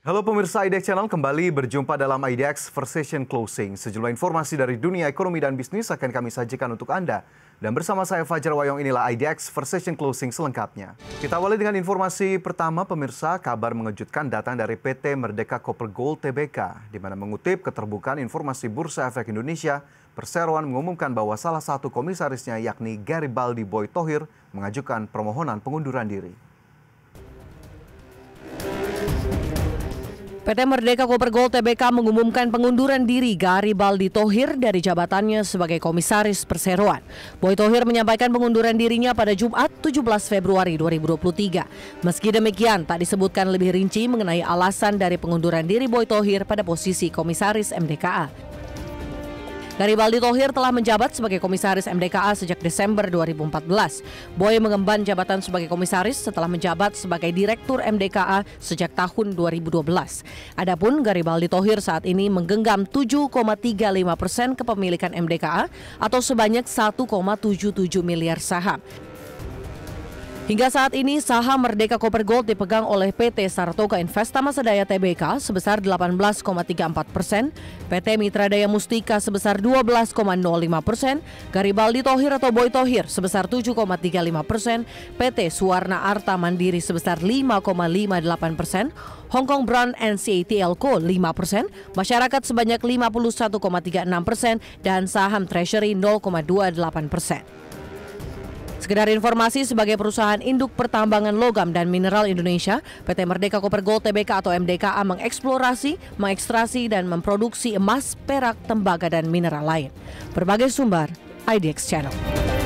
Halo pemirsa IDX Channel, kembali berjumpa dalam IDX Session Closing. Sejumlah informasi dari dunia ekonomi dan bisnis akan kami sajikan untuk Anda. Dan bersama saya Fajar Wayong, inilah IDX Session Closing selengkapnya. Kita awali dengan informasi pertama pemirsa, kabar mengejutkan datang dari PT Merdeka Copper Gold Tbk, di mana mengutip keterbukaan informasi Bursa Efek Indonesia, Perseroan mengumumkan bahwa salah satu komisarisnya yakni Garibaldi Boy Thohir mengajukan permohonan pengunduran diri. PT Merdeka Copper Gold Tbk mengumumkan pengunduran diri Garibaldi Thohir dari jabatannya sebagai komisaris Perseroan. Boy Thohir menyampaikan pengunduran dirinya pada Jumat 17 Februari 2023. Meski demikian, tak disebutkan lebih rinci mengenai alasan dari pengunduran diri Boy Thohir pada posisi komisaris MDKA. Garibaldi Thohir telah menjabat sebagai komisaris MDKA sejak Desember 2014. Boy mengemban jabatan sebagai komisaris setelah menjabat sebagai direktur MDKA sejak tahun 2012. Adapun Garibaldi Thohir saat ini menggenggam 7,35% kepemilikan MDKA atau sebanyak 1,77 miliar saham. Hingga saat ini, saham Merdeka Copper Gold dipegang oleh PT Saratoga Investama Sedaya Tbk sebesar 18,34%, PT Mitra Daya Mustika sebesar 12,05%, Garibaldi Thohir atau Boy Thohir sebesar 7,35%, PT Suwarna Arta Mandiri sebesar 5,58%, Hong Kong Brown NCATL Co 5%, masyarakat sebanyak 51,36%, dan saham Treasury 0,28%. Sekedar informasi, sebagai perusahaan induk pertambangan logam dan mineral Indonesia, PT Merdeka Copper Gold Tbk atau MDKA mengeksplorasi, mengekstrasi, dan memproduksi emas, perak, tembaga, dan mineral lain. Berbagai sumber, IDX Channel.